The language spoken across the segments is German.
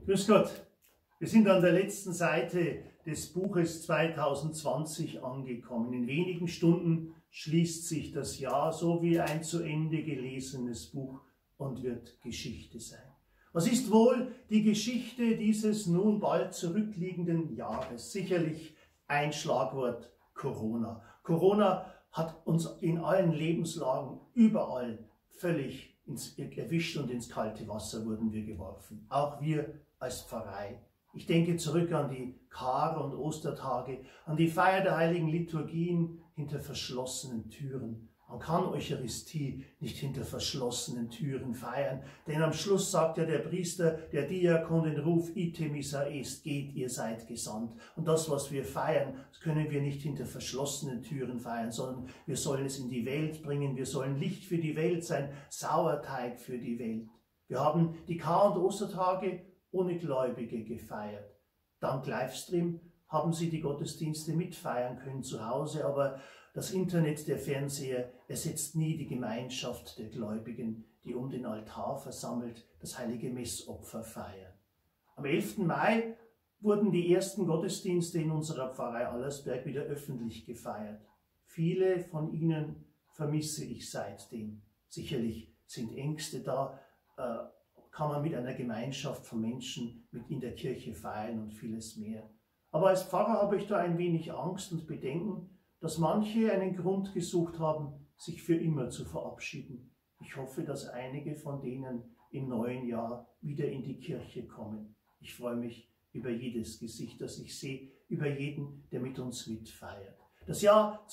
Grüß Gott, wir sind an der letzten Seite des Buches 2020 angekommen. In wenigen Stunden schließt sich das Jahr so wie ein zu Ende gelesenes Buch und wird Geschichte sein. Was ist wohl die Geschichte dieses nun bald zurückliegenden Jahres? Sicherlich ein Schlagwort: Corona. Corona hat uns in allen Lebenslagen überall völlig erwischt und ins kalte Wasser wurden wir geworfen. Auch wir als Pfarrei. Ich denke zurück an die Kar- und Ostertage, an die Feier der heiligen Liturgien hinter verschlossenen Türen. Man kann Eucharistie nicht hinter verschlossenen Türen feiern, denn am Schluss sagt ja der Priester, der Diakon den Ruf: Ite missa est, geht, ihr seid gesandt. Und das, was wir feiern, das können wir nicht hinter verschlossenen Türen feiern, sondern wir sollen es in die Welt bringen, wir sollen Licht für die Welt sein, Sauerteig für die Welt. Wir haben die Kar- und Ostertage ohne Gläubige gefeiert. Dank Livestream haben Sie die Gottesdienste mitfeiern können zu Hause, aber das Internet, der Fernseher, ersetzt nie die Gemeinschaft der Gläubigen, die um den Altar versammelt das heilige Messopfer feiern. Am 11. Mai wurden die ersten Gottesdienste in unserer Pfarrei Allersberg wieder öffentlich gefeiert. Viele von ihnen vermisse ich seitdem. Sicherlich sind Ängste da, kann man mit einer Gemeinschaft von Menschen mit in der Kirche feiern und vieles mehr. Aber als Pfarrer habe ich da ein wenig Angst und Bedenken, dass manche einen Grund gesucht haben, sich für immer zu verabschieden. Ich hoffe, dass einige von denen im neuen Jahr wieder in die Kirche kommen. Ich freue mich über jedes Gesicht, das ich sehe, über jeden, der mit uns mitfeiert. Das Jahr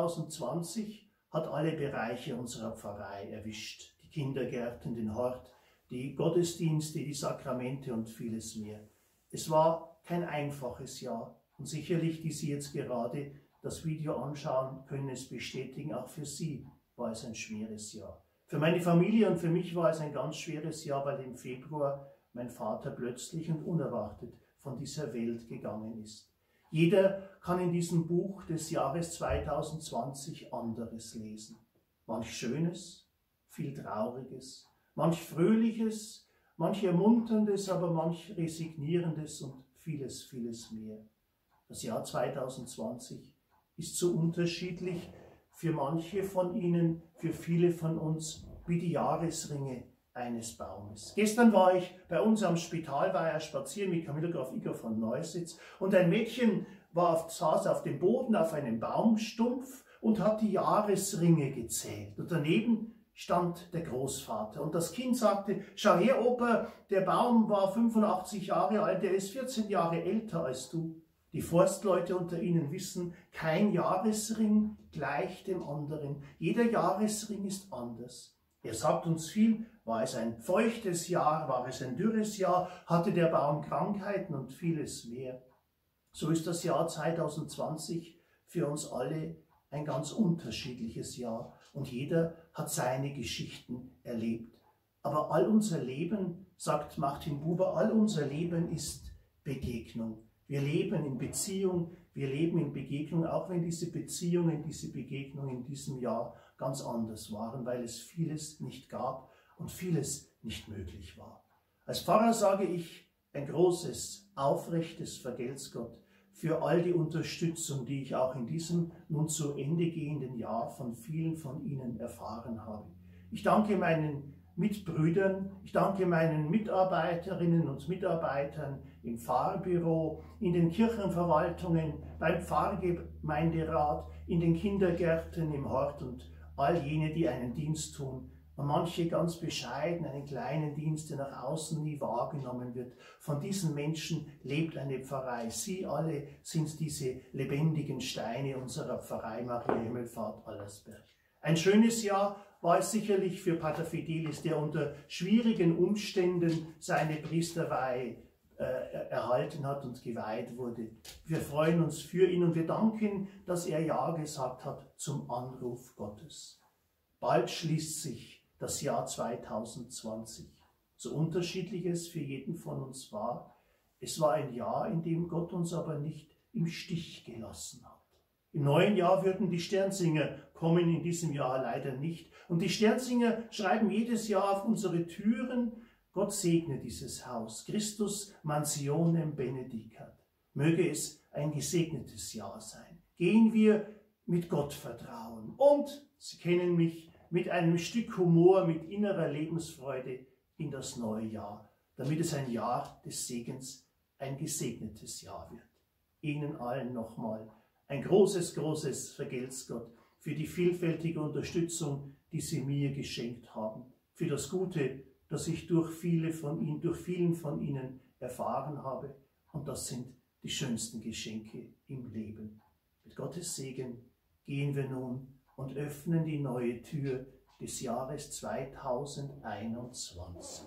2020 hat alle Bereiche unserer Pfarrei erwischt. Die Kindergärten, den Hort, die Gottesdienste, die Sakramente und vieles mehr. Es war kein einfaches Jahr und sicherlich, die Sie jetzt gerade das Video anschauen, können es bestätigen, auch für Sie war es ein schweres Jahr. Für meine Familie und für mich war es ein ganz schweres Jahr, weil im Februar mein Vater plötzlich und unerwartet von dieser Welt gegangen ist. Jeder kann in diesem Buch des Jahres 2020 anderes lesen. Manch Schönes, viel Trauriges, manch Fröhliches, manch Ermunterndes, aber manch Resignierendes und vieles, vieles mehr. Das Jahr 2020 ist so unterschiedlich für manche von Ihnen, für viele von uns, wie die Jahresringe eines Baumes. Gestern war ich bei uns am Spitalweiher spazieren mit Camilla Graf Igor von Neusitz und ein Mädchen saß auf dem Boden auf einem Baumstumpf und hat die Jahresringe gezählt. Und daneben stand der Großvater. Und das Kind sagte: Schau her, Opa, der Baum war 85 Jahre alt, der ist 14 Jahre älter als du. Die Forstleute unter Ihnen wissen, kein Jahresring gleicht dem anderen. Jeder Jahresring ist anders. Er sagt uns viel: War es ein feuchtes Jahr, war es ein dürres Jahr, hatte der Baum Krankheiten und vieles mehr. So ist das Jahr 2020 für uns alle ein ganz unterschiedliches Jahr und jeder hat seine Geschichten erlebt. Aber all unser Leben, sagt Martin Buber, all unser Leben ist Begegnung. Wir leben in Beziehung, wir leben in Begegnung, auch wenn diese Beziehungen, diese Begegnungen in diesem Jahr ganz anders waren, weil es vieles nicht gab und vieles nicht möglich war. Als Pfarrer sage ich ein großes, aufrechtes Vergelt's Gott für all die Unterstützung, die ich auch in diesem nun zu Ende gehenden Jahr von vielen von Ihnen erfahren habe. Ich danke meinen Mitbrüdern, ich danke meinen Mitarbeiterinnen und Mitarbeitern im Pfarrbüro, in den Kirchenverwaltungen, beim Pfarrgemeinderat, in den Kindergärten, im Hort und all jene, die einen Dienst tun. Und manche ganz bescheiden, einen kleinen Dienst, der nach außen nie wahrgenommen wird. Von diesen Menschen lebt eine Pfarrei. Sie alle sind diese lebendigen Steine unserer Pfarrei Maria Himmelfahrt Allersberg. Ein schönes Jahr war es sicherlich für Pater Fidelis, der unter schwierigen Umständen seine Priesterweihe erhalten hat und geweiht wurde. Wir freuen uns für ihn und wir danken, dass er Ja gesagt hat zum Anruf Gottes. Bald schließt sich das Jahr 2020. So unterschiedlich es für jeden von uns war, es war ein Jahr, in dem Gott uns aber nicht im Stich gelassen hat. Im neuen Jahr würden die Sternsinger kommen, in diesem Jahr leider nicht. Und die Sternsinger schreiben jedes Jahr auf unsere Türen Gott segne dieses Haus. Christus Mansionem benedicat. Möge es ein gesegnetes Jahr sein. Gehen wir mit Gottvertrauen und, Sie kennen mich, mit einem Stück Humor, mit innerer Lebensfreude in das neue Jahr, damit es ein Jahr des Segens, ein gesegnetes Jahr wird. Ihnen allen nochmal ein großes, großes Vergelt's Gott für die vielfältige Unterstützung, die Sie mir geschenkt haben, für das Gute, das ich durch vielen von Ihnen erfahren habe. Und das sind die schönsten Geschenke im Leben. Mit Gottes Segen gehen wir nun und öffnen die neue Tür des Jahres 2021.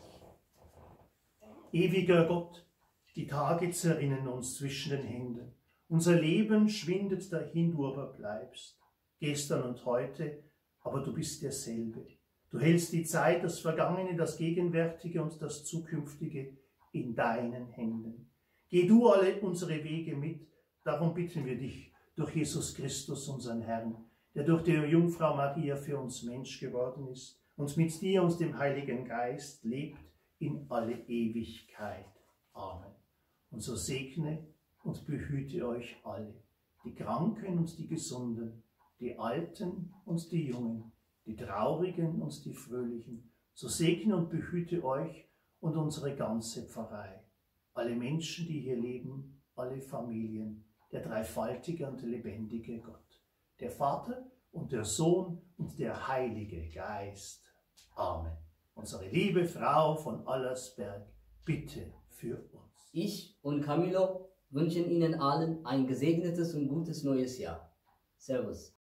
Ewiger Gott, die Tage zerrinnen uns zwischen den Händen. Unser Leben schwindet dahin, du aber bleibst. Gestern und heute, aber du bist derselbe. Du hältst die Zeit, das Vergangene, das Gegenwärtige und das Zukünftige in deinen Händen. Geh du alle unsere Wege mit, darum bitten wir dich durch Jesus Christus, unseren Herrn, der durch die Jungfrau Maria für uns Mensch geworden ist und mit dir und dem Heiligen Geist lebt in alle Ewigkeit. Amen. Und so segne und behüte euch alle, die Kranken und die Gesunden, die Alten und die Jungen, die Traurigen und die Fröhlichen. So segne und behüte euch und unsere ganze Pfarrei, alle Menschen, die hier leben, alle Familien, der dreifaltige und lebendige Gott, der Vater und der Sohn und der Heilige Geist. Amen. Unsere liebe Frau von Allersberg, bitte für uns. Ich und Camillo wünschen Ihnen allen ein gesegnetes und gutes neues Jahr. Servus.